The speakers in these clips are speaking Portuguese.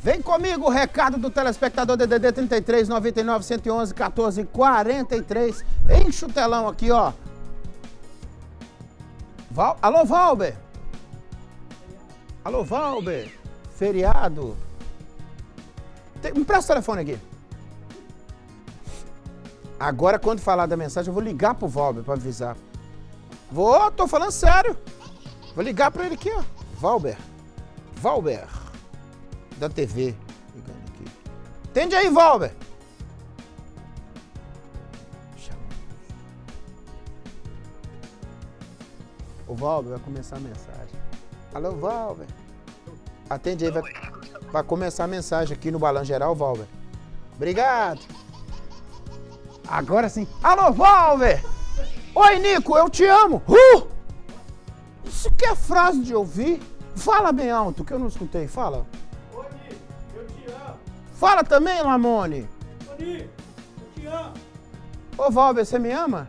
Vem comigo, o recado do telespectador DDD 33 99 111 14 43. Enche o telão aqui, ó. Alô, Valber. Alô, Valber. Feriado. Me presta o telefone aqui. Agora, quando falar da mensagem, eu vou ligar pro Valber pra avisar. Tô falando sério. Vou ligar pra ele aqui, ó. Valber. Da TV. Ligando aqui. Atende aí, Valber. O Valber vai começar a mensagem. Alô, Valber. Atende aí, vai começar a mensagem aqui no Balanço Geral, Valber. Obrigado. Agora sim. Alô, Valber. Oi, Nico, eu te amo. Isso que é frase de ouvir? Fala bem alto, que eu não escutei. Fala. Oi, Nico, eu te amo. Fala também, Lamone. Ô, Nico, eu te amo. Ô, Valber, você me ama?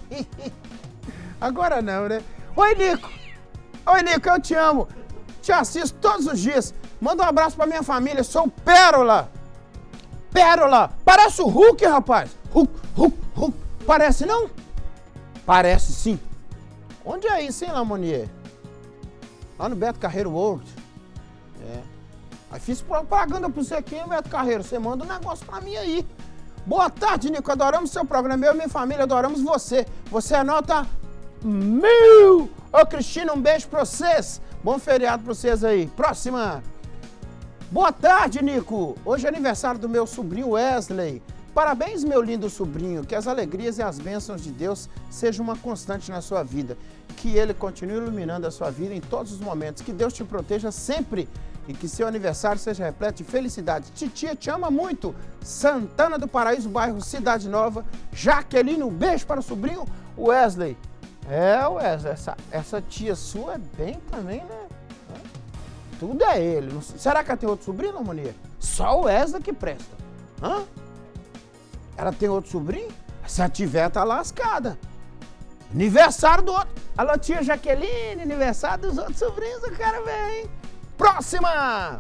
Agora não, né? Oi, Nico, eu te amo. Te assisto todos os dias. Manda um abraço pra minha família. Sou o Pérola. Parece o Hulk, rapaz. Hulk. Parece, não? Parece, sim. Onde é isso, hein, Lamonier? Lá no Beto Carreiro World. É. Aí fiz propaganda pra você aqui, hein, Beto Carreiro? Você manda um negócio pra mim aí. Boa tarde, Nico. Adoramos seu programa. Eu e minha família adoramos você. Você é nota 1000. Ô, Cristina, um beijo pra vocês. Bom feriado pra vocês aí. Próxima. Boa tarde, Nico. Hoje é aniversário do meu sobrinho Wesley. Parabéns, meu lindo sobrinho. Que as alegrias e as bênçãos de Deus sejam uma constante na sua vida. Que Ele continue iluminando a sua vida em todos os momentos. Que Deus te proteja sempre e que seu aniversário seja repleto de felicidade. Titia te ama muito. Santana do Paraíso, bairro Cidade Nova. Jaqueline, um beijo para o sobrinho Wesley. Wesley, essa tia sua é bem também, né? Tudo é ele. Será que ela tem outro sobrinho, não, Monia? Só o Wesley que presta. Hã? Ela tem outro sobrinho? Se ela tiver, tá lascada. Aniversário do outro. Alô, tia Jaqueline, aniversário dos outros sobrinhos, o cara vem. Próxima!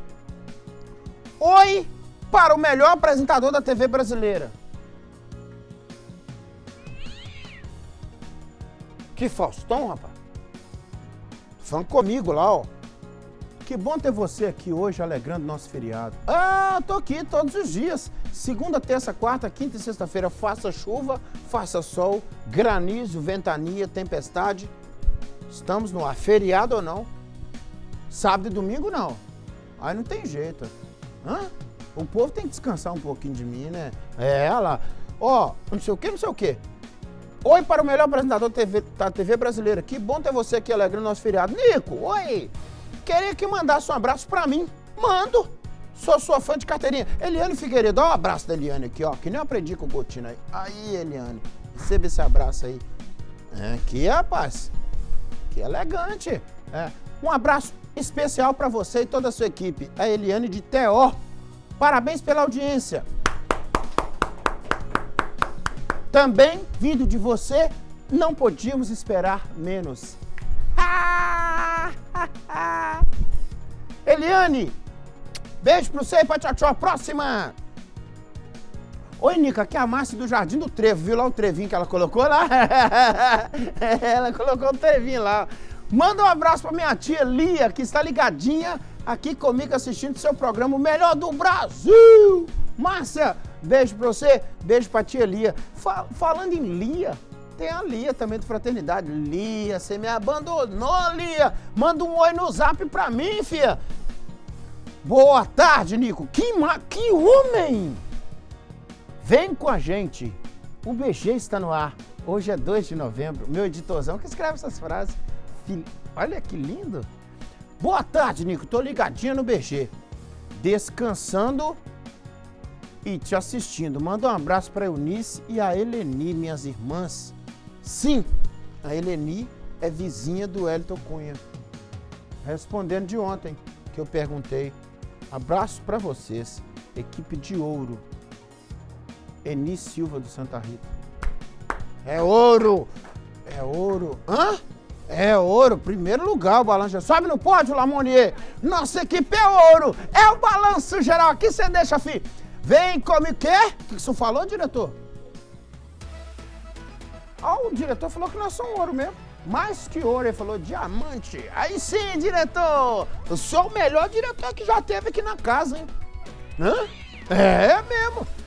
Oi para o melhor apresentador da TV brasileira. Que Faustão, rapaz. Falando comigo lá, ó. Que bom ter você aqui hoje, alegrando nosso feriado. Tô aqui todos os dias. Segunda, terça, quarta, quinta e sexta-feira, faça chuva, faça sol, granizo, ventania, tempestade. Estamos no ar, feriado ou não. Sábado e domingo, não. Aí não tem jeito. O povo tem que descansar um pouquinho de mim, né? Olha lá. Não sei o quê. Oi para o melhor apresentador da TV brasileira. Que bom ter você aqui, alegrando nosso feriado. Nico, oi. Queria que mandasse um abraço pra mim. Mando. Sou sua fã de carteirinha. Eliane Figueiredo, ó o abraço da Eliane aqui, ó. Que nem eu aprendi com o Gotino aí. Aí, Eliane. Receba esse abraço aí. Aqui, rapaz. Que elegante. Um abraço especial pra você e toda a sua equipe. A Eliane de Teó. Parabéns pela audiência. Também, vindo de você, não podíamos esperar menos. Eliane, beijo pra você e pra tchau. Próxima. Oi, Nico, aqui é a Márcia do Jardim do Trevo. Viu lá o trevinho que ela colocou lá? Ela colocou o trevinho lá. Manda um abraço pra minha tia Lia, que está ligadinha aqui comigo assistindo seu programa, o melhor do Brasil. Márcia, beijo pra você, beijo pra tia Lia. Falando em Lia, tem a Lia também do Fraternidade. Lia, você me abandonou, Lia. Manda um oi no zap pra mim, fia. Boa tarde, Nico. Que homem! Vem com a gente. O BG está no ar. Hoje é 2 de novembro. Meu editorzão que escreve essas frases. Olha que lindo. Boa tarde, Nico. Tô ligadinha no BG. Descansando e te assistindo. Manda um abraço para Eunice e a Eleni, minhas irmãs. Sim, a Eleni é vizinha do Elton Cunha. Respondendo de ontem, que eu perguntei. Abraço para vocês, equipe de ouro. Eni Silva do Santa Rita. É ouro! É ouro. É ouro. Primeiro lugar o Balanço. Sobe no pódio, Lamonier. Nossa equipe é ouro. É o Balanço. balanço geral aqui, você deixa, filho. Vem, come o quê? O que você falou, diretor? O diretor falou que nós somos ouro mesmo. Mais que ouro, ele falou diamante. Aí sim, diretor. Eu sou o melhor diretor que já teve aqui na casa, hein? Hã? É mesmo.